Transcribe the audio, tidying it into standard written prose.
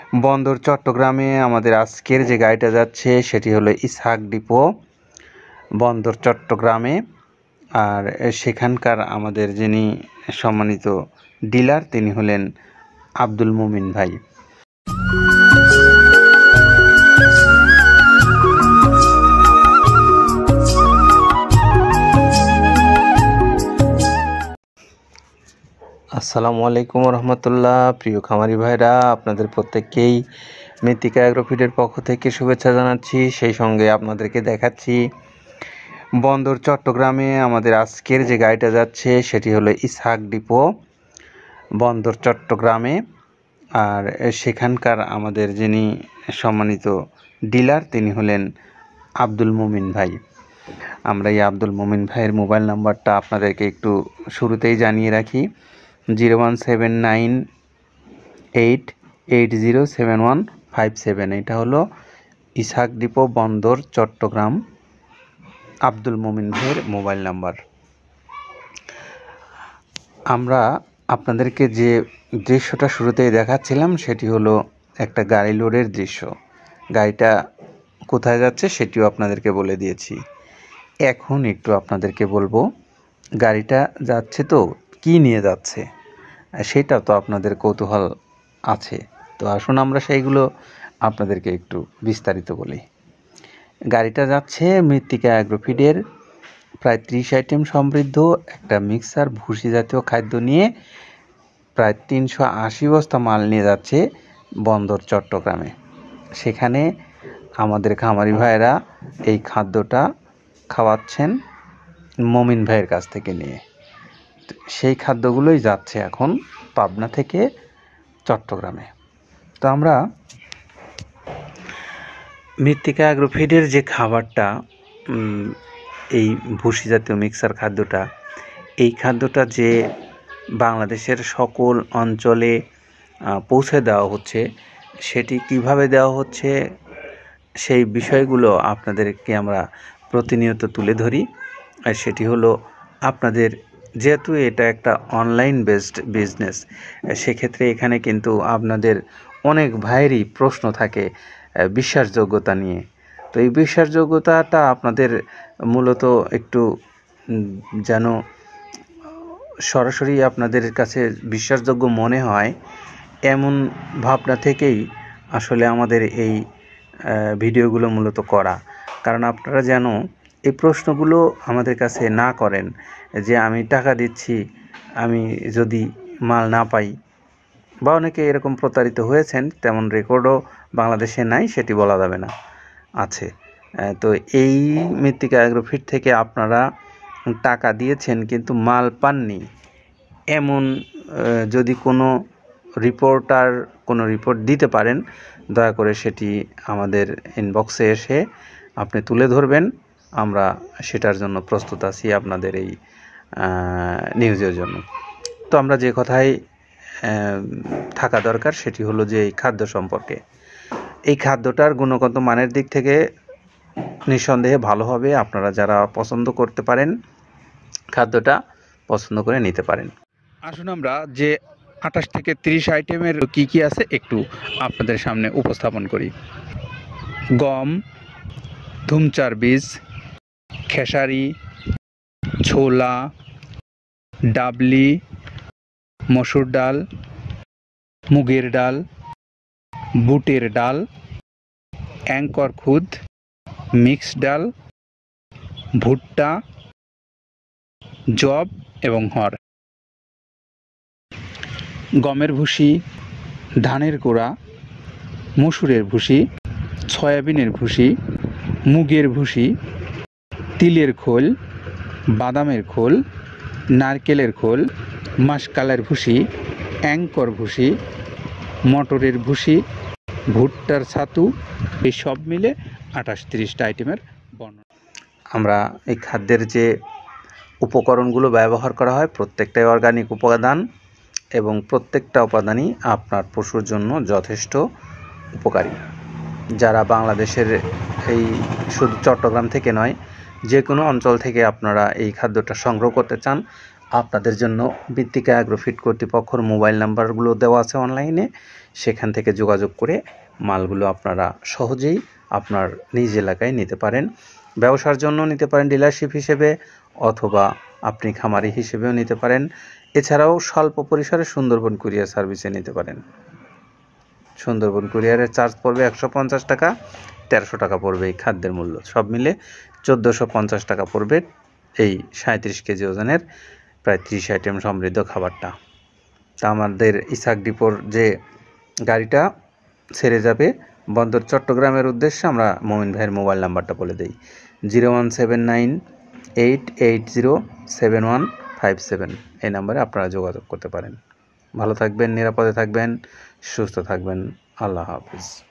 বন্দর চট্টগ্রামে আমাদের আজকের যে গাড়িটা যাচ্ছে সেটি হলো ইসহাক ডিপো বন্দর চট্টগ্রামে। আর সেখানকার আমাদের যিনি সম্মানিত ডিলার তিনি হলেন আব্দুল মুমিন ভাই। আসসালামু আলাইকুম রহমতুল্লাহ। প্রিয় খামারি ভাইরা, আপনাদের প্রত্যেককেই মৃত্তিকা অ্যাগ্রোফিডের পক্ষ থেকে শুভেচ্ছা জানাচ্ছি। সেই সঙ্গে আপনাদেরকে দেখাচ্ছি বন্দর চট্টগ্রামে আমাদের আজকের যে গাড়িটা যাচ্ছে সেটি হলো ইসহাক ডিপো বন্দর চট্টগ্রামে। আর সেখানকার আমাদের যিনি সম্মানিত ডিলার তিনি হলেন আব্দুল মুমিন ভাই। আমরা এই আব্দুল মুমিন ভাইয়ের মোবাইল নাম্বারটা আপনাদেরকে একটু শুরুতেই জানিয়ে রাখি, 01798807157। এটা হলো ইসহাক ডিপো বন্দর চট্টগ্রাম আব্দুল মুমিন ভাইয়ের মোবাইল নাম্বার। আমরা আপনাদেরকে যে দৃশ্যটা শুরুতেই দেখাচ্ছিলাম সেটি হলো একটা গাড়ি লোডের দৃশ্য। গাড়িটা কোথায় যাচ্ছে সেটিও আপনাদেরকে বলে দিয়েছি। এখন একটু আপনাদেরকে বলবো গাড়িটা যাচ্ছে তো কি নিয়ে যাচ্ছে, সেটা তো আপনাদের কৌতূহল আছে। তো আসুন আমরা সেইগুলো আপনাদেরকে একটু বিস্তারিত বলি। গাড়িটা যাচ্ছে মৃত্তিকা অ্যাগ্রোফিডের প্রায় 30 আইটেম সমৃদ্ধ একটা মিক্সার ভুসি জাতীয় খাদ্য নিয়ে প্রায় 380 বস্তা মাল নিয়ে যাচ্ছে বন্দর চট্টগ্রামে। সেখানে আমাদের খামারি ভাইয়েরা এই খাদ্যটা খাওয়াচ্ছেন মমিন ভাইয়ের কাছ থেকে নিয়ে। সেই খাদ্যগুলোই যাচ্ছে এখন পাবনা থেকে চট্টগ্রামে। তো আমরা মৃত্তিকা অ্যাগ্রোফিডের যে খাবারটা, এই ভুসি জাতীয় মিক্সার খাদ্যটা, এই খাদ্যটা যে বাংলাদেশের সকল অঞ্চলে পৌঁছে দেওয়া হচ্ছে, সেটি কিভাবে দেওয়া হচ্ছে সেই বিষয়গুলো আপনাদেরকে আমরা প্রতিনিয়ত তুলে ধরি। আর সেটি হলো আপনাদের, যেহেতু এটা একটা অনলাইন বেসড বিজনেস, সেক্ষেত্রে এখানে কিন্তু আপনাদের অনেক ভাইয়েরই প্রশ্ন থাকে বিশ্বাসযোগ্যতা নিয়ে। তো এই বিশ্বাসযোগ্যতাটা আপনাদের মূলত একটু যেন সরাসরি আপনাদের কাছে বিশ্বাসযোগ্য মনে হয়, এমন ভাবনা থেকেই আসলে আমাদের এই ভিডিওগুলো মূলত করা। কারণ আপনারা যেন এই প্রশ্নগুলো আমাদের কাছে না করেন যে আমি টাকা দিচ্ছি, আমি যদি মাল না পাই, বা অনেকে এরকম প্রতারিত হয়েছেন, তেমন রেকর্ডও বাংলাদেশে নাই, সেটি বলা যাবে না, আছে। তো এই মৃত্তিকা অ্যাগ্রোফিড থেকে আপনারা টাকা দিয়েছেন কিন্তু মাল পাননি, এমন যদি কোনো রিপোর্টার কোনো রিপোর্ট দিতে পারেন, দয়া করে সেটি আমাদের ইনবক্সে এসে আপনি তুলে ধরবেন। আমরা সেটার জন্য প্রস্তুত আছি আপনাদের এই নিউজের জন্য। তো আমরা যে কথাই থাকা দরকার সেটি হলো যে এই খাদ্য সম্পর্কে, এই খাদ্যটার গুণগত মানের দিক থেকে নিঃসন্দেহে ভালো হবে। আপনারা যারা পছন্দ করতে পারেন খাদ্যটা পছন্দ করে নিতে পারেন। আসুন আমরা যে 28 থেকে 30 আইটেমের কি কি আছে একটু আপনাদের সামনে উপস্থাপন করি। গম, ধুমচার বীজ, খেসারি, ছোলা, ডাবলি, মসুর ডাল, মুগের ডাল, বুটের ডাল, অ্যাঙ্কর খুদ, মিক্স ডাল, ভুট্টা, জব এবং হর, গমের ভুসি, ধানের গোড়া, মসুরের ভুসি, সয়াবিনের ভুসি, মুগের ভুসি, তিলের খোল, বাদামের খোল, নারকেলের খোল, মাসকালের ভুসি, অ্যাঙ্কর ভুসি, মটরের ভুসি, ভুট্টার ছাতু, এই সব মিলে 28-30টা আইটেমের বর্ণনা। আমরা এই খাদ্যের যে উপকরণগুলো ব্যবহার করা হয় প্রত্যেকটাই অর্গানিক উপাদান, এবং প্রত্যেকটা উপাদানই আপনার পশুর জন্য যথেষ্ট উপকারী। যারা বাংলাদেশের এই শুধু চট্টগ্রাম থেকে নয়, যে কোনো অঞ্চল থেকে আপনারা এই খাদ্যটা সংগ্রহ করতে চান, আপনাদের জন্য মৃত্তিকা অ্যাগ্রোফিড কর্তৃপক্ষের মোবাইল নাম্বারগুলো দেওয়া আছে অনলাইনে, সেখান থেকে যোগাযোগ করে মালগুলো আপনারা সহজেই আপনার নিজ এলাকায় নিতে পারেন। ব্যবসার জন্য নিতে পারেন ডিলারশিপ হিসেবে, অথবা আপনি খামারি হিসেবেও নিতে পারেন। এছাড়াও স্বল্প পরিসরে সুন্দরবন কুরিয়ার সার্ভিসে নিতে পারেন। সুন্দরবন কুরিয়ারের চার্জ পড়বে 150 টাকা, 1300 টাকা পড়বে এই খাদ্যের মূল্য, সব মিলে 1450 টাকা পড়বে এই 37 কেজি ওজনের প্রায় 30 আইটেম সমৃদ্ধ খাবারটা। তা আমাদের ইসাক ডিপোর যে গাড়িটা ছেড়ে যাবে বন্দর চট্টগ্রামের উদ্দেশ্যে, আমরা মমিন ভাইয়ের মোবাইল নাম্বারটা বলে দিই, 01798807157। এই নাম্বারে আপনারা যোগাযোগ করতে পারেন। ভালো থাকবেন, নিরাপদে থাকবেন, সুস্থ থাকবেন। আল্লাহ হাফিজ।